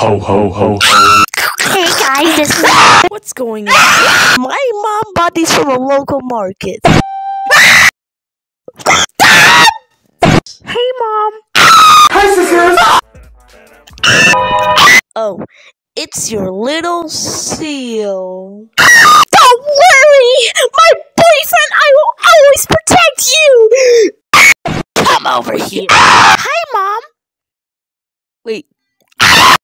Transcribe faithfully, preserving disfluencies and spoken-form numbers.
Ho ho ho ho. Hey guys, this is What's going on? My mom bought these from a local market. Hey mom. Hi sisters. Oh, it's your little seal. Don't worry! My boyfriend, I will always protect you! Come over here. Hi, Mom. Wait,